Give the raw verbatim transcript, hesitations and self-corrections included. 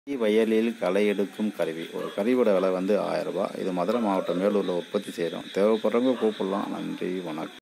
வயலில் களை எடுக்கும் கருவி. ஒரு கருவியோட விலை வந்து ஆயிரம் ரூபாய். இது மதுரை மாவட்டம் மேலூரில் உற்பத்தி செய்கிறோம். தேவைப்படுறவங்க கூப்பிடலாம். நன்றி, வணக்கம்.